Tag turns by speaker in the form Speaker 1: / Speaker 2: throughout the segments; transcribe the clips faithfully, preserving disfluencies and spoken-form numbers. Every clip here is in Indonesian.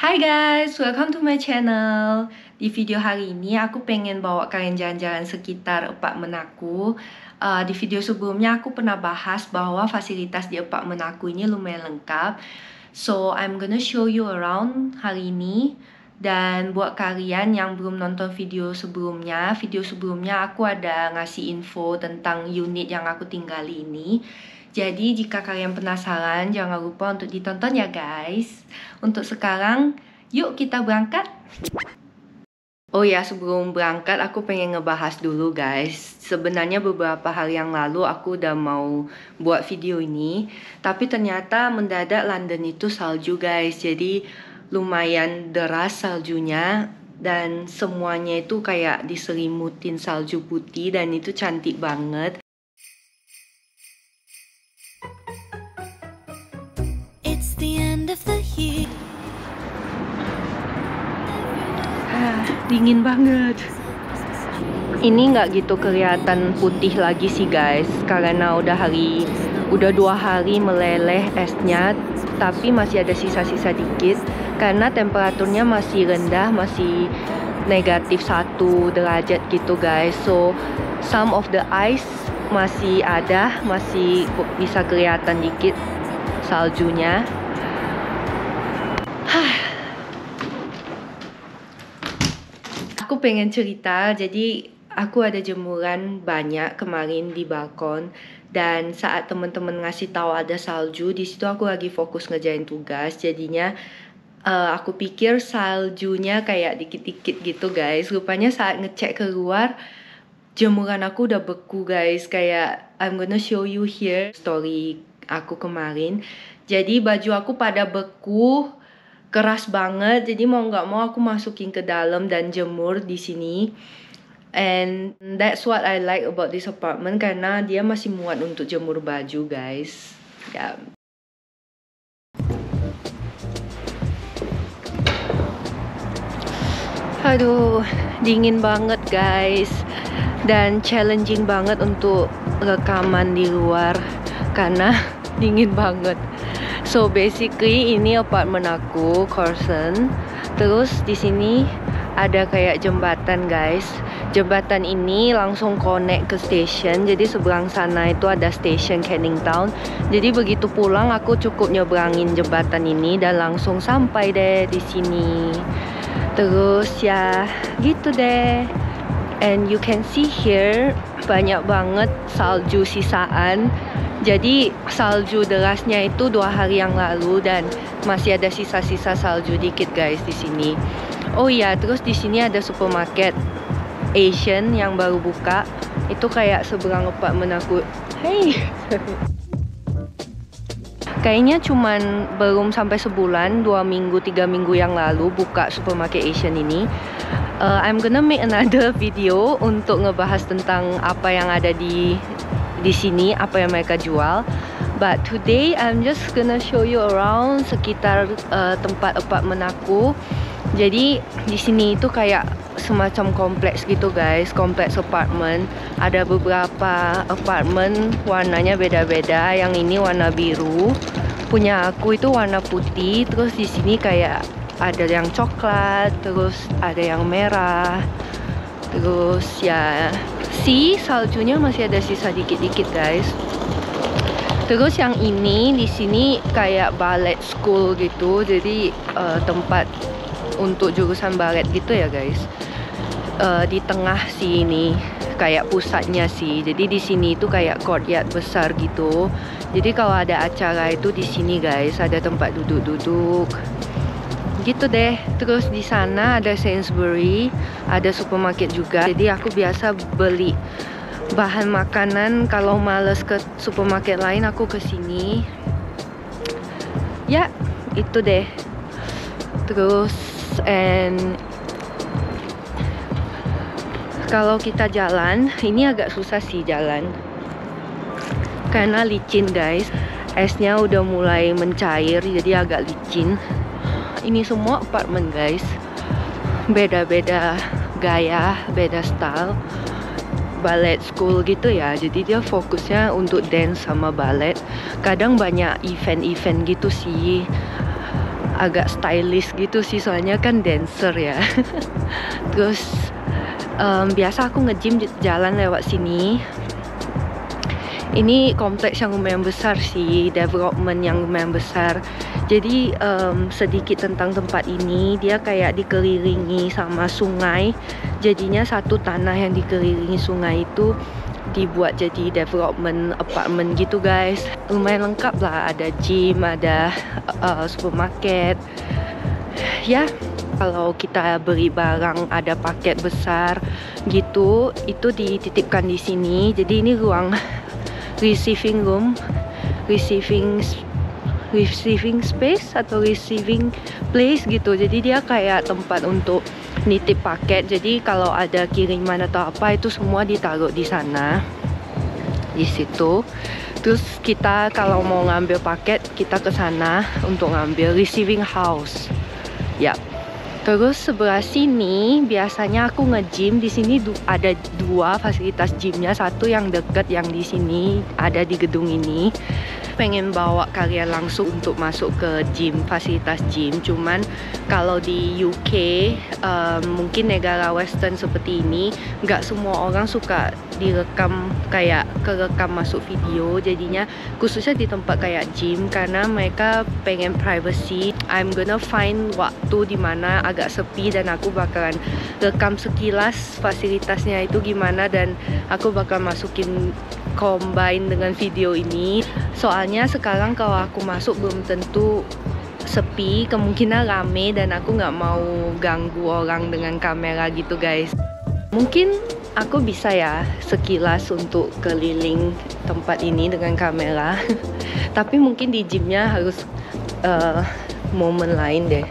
Speaker 1: Hai guys, welcome to my channel. Di video hari ini aku pengen bawa kalian jalan-jalan sekitar apartemen aku. Uh, di video sebelumnya aku pernah bahas bahwa fasilitas di apartemen aku ini lumayan lengkap. So I'm gonna show you around hari ini. Dan buat kalian yang belum nonton video sebelumnya, video sebelumnya aku ada ngasih info tentang unit yang aku tinggali ini. Jadi jika kalian penasaran, jangan lupa untuk ditonton ya guys. Untuk sekarang, yuk kita berangkat. Oh ya, sebelum berangkat aku pengen ngebahas dulu guys. Sebenarnya beberapa hari yang lalu aku udah mau buat video ini, tapi ternyata mendadak London itu salju guys. Jadi lumayan deras saljunya dan semuanya itu kayak diselimutin salju putih dan itu cantik banget.
Speaker 2: It's the end of the year.
Speaker 1: Ah, dingin banget. Ini nggak gitu kelihatan putih lagi sih guys, karena udah hari, udah dua hari meleleh esnya, tapi masih ada sisa-sisa dikit karena temperaturnya masih rendah, masih negatif satu derajat gitu guys. So some of the ice masih ada, masih bisa kelihatan dikit saljunya. Aku pengen cerita, jadi aku ada jemuran banyak kemarin di balkon dan saat teman-teman ngasih tahu ada salju, di situ aku lagi fokus ngerjain tugas, jadinya uh, aku pikir saljunya kayak dikit-dikit gitu guys. Rupanya saat ngecek keluar, jemuran aku udah beku guys. Kayak I'm gonna show you here story aku kemarin. Jadi baju aku pada beku, keras banget. Jadi mau nggak mau aku masukin ke dalam dan jemur di sini. And that's what I like about this apartment, karena dia masih muat untuk jemur baju guys. Ya. Aduh, dingin banget guys. Dan challenging banget untuk rekaman di luar karena dingin banget. So basically ini apartemen aku, Corson. Terus di sini ada kayak jembatan guys. Jembatan ini langsung connect ke station. Jadi seberang sana itu ada station Canning Town. Jadi begitu pulang aku cukup nyebrangin jembatan ini dan langsung sampai deh di sini. Terus ya gitu deh. And you can see here banyak banget salju sisaan. Jadi salju derasnya itu dua hari yang lalu dan masih ada sisa-sisa salju dikit guys di sini. Oh iya, terus di sini ada supermarket Asian yang baru buka. Itu kayak seberang apartemen aku. Hey. Kayaknya cuman belum sampai sebulan, dua minggu, tiga minggu yang lalu buka supermarket Asian ini. Uh, I'm gonna make another video untuk ngebahas tentang apa yang ada di di sini, apa yang mereka jual. But today I'm just gonna show you around sekitar uh, tempat apartemen aku. Jadi di sini itu kayak semacam kompleks gitu guys, kompleks apartemen. Ada beberapa apartemen warnanya beda-beda. Yang ini warna biru, punya aku itu warna putih. Terus di sini kayak ada yang coklat, terus ada yang merah. Terus ya, si saljunya masih ada sisa dikit-dikit guys. Terus yang ini di sini kayak ballet school gitu. Jadi uh, tempat untuk jurusan balet gitu ya guys. Uh, di tengah sih ini kayak pusatnya sih. Jadi di sini itu kayak courtyard besar gitu. Jadi kalau ada acara itu di sini guys, ada tempat duduk-duduk. Gitu deh. Terus di sana ada Sainsbury, ada supermarket juga. Jadi aku biasa beli bahan makanan kalau males ke supermarket lain, aku ke sini. Ya, itu deh. Terus and kalau kita jalan, ini agak susah sih jalan karena licin guys. Esnya udah mulai mencair, jadi agak licin. Ini semua apartemen guys, beda-beda gaya, beda style. Ballet school gitu ya, jadi dia fokusnya untuk dance sama ballet. Kadang banyak event-event gitu sih. agak stylish gitu sih, soalnya kan dancer ya. Terus um, biasa aku nge-gym jalan lewat sini. Ini kompleks yang lumayan besar sih, development yang lumayan besar. Jadi um, sedikit tentang tempat ini, dia kayak dikelilingi sama sungai. Jadinya satu tanah yang dikelilingi sungai itu dibuat jadi development apartment gitu guys. Lumayan lengkap lah, ada gym, ada uh, supermarket. Ya, kalau kita beli barang ada paket besar gitu, itu dititipkan di sini. Jadi ini ruang receiving room, receiving receiving space atau receiving place gitu. Jadi dia kayak tempat untuk nitip paket. Jadi kalau ada kiriman atau apa itu semua ditaruh di sana, di situ. Terus kita kalau mau ngambil paket kita ke sana untuk ngambil receiving house. Ya. Terus sebelah sini biasanya aku nge-gym. Di sini ada dua fasilitas gymnya, satu yang deket yang di sini ada di gedung ini. Pengen bawa kalian langsung untuk masuk ke gym, fasilitas gym. Cuman kalau di U K, um, mungkin negara western seperti ini, nggak semua orang suka direkam, kayak kerekam masuk video. Jadinya khususnya di tempat kayak gym, karena mereka pengen privacy. I'm gonna find waktu dimana agak sepi dan aku bakalan rekam sekilas fasilitasnya itu gimana, dan aku bakal masukin combine dengan video ini. Soalnya sekarang kalau aku masuk belum tentu sepi, kemungkinan rame, dan aku nggak mau ganggu orang dengan kamera gitu guys. Mungkin aku bisa ya sekilas untuk keliling tempat ini dengan kamera. Tapi mungkin di gymnya harus uh, momen lain deh.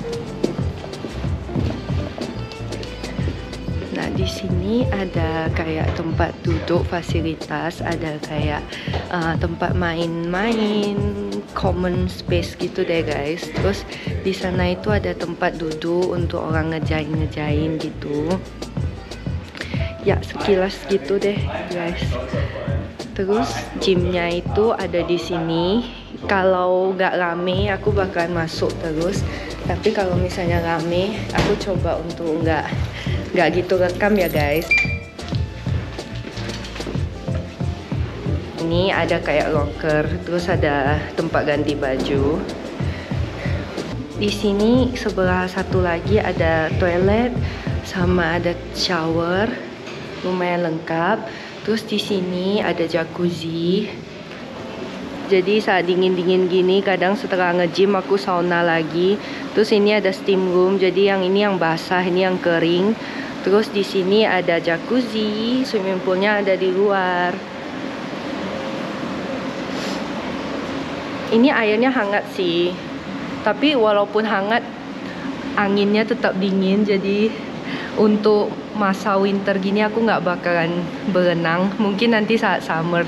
Speaker 1: Nah, di sini ada kayak tempat duduk, fasilitas, ada kayak uh, tempat main-main, common space gitu deh guys. Terus di sana itu ada tempat duduk untuk orang ngejain-ngejain gitu. Ya, sekilas gitu deh guys. Terus gymnya itu ada di sini. Kalau nggak rame aku bakalan masuk terus. Tapi kalau misalnya rame, aku coba untuk nggak nggak gitu rekam ya guys. Ini ada kayak locker, terus ada tempat ganti baju. Di sini sebelah satu lagi ada toilet sama ada shower, lumayan lengkap. Terus di sini ada jacuzzi. Jadi saat dingin-dingin gini, kadang setelah nge-gym aku sauna lagi. Terus ini ada steam room, jadi yang ini yang basah, ini yang kering. Terus di sini ada jacuzzi, swimming poolnya ada di luar. Ini airnya hangat sih, tapi walaupun hangat, anginnya tetap dingin. Jadi untuk masa winter gini aku nggak bakalan berenang, mungkin nanti saat summer.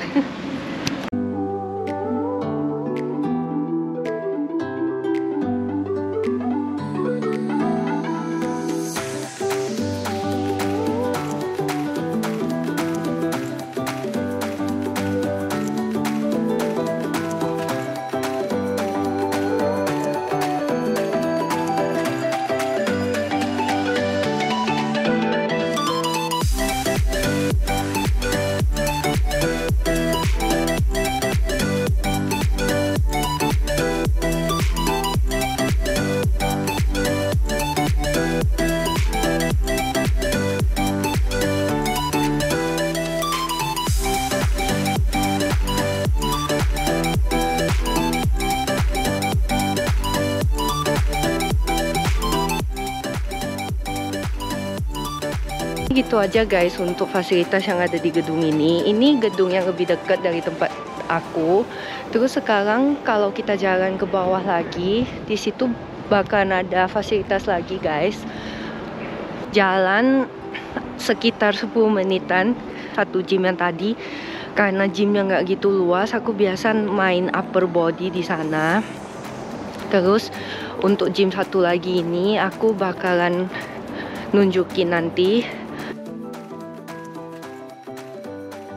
Speaker 1: Gitu aja guys untuk fasilitas yang ada di gedung ini. Ini gedung yang lebih dekat dari tempat aku. Terus sekarang kalau kita jalan ke bawah lagi, di situ bakalan ada fasilitas lagi guys. Jalan sekitar sepuluh menitan satu gym yang tadi. Karena gymnya nggak gitu luas, aku biasa main upper body di sana. Terus untuk gym satu lagi ini aku bakalan nunjukin nanti.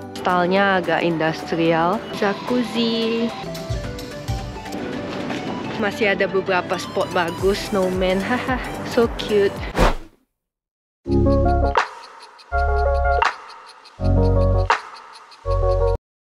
Speaker 1: Stylenya agak industrial. Jacuzzi. masih ada beberapa spot bagus, snowman, haha, so cute.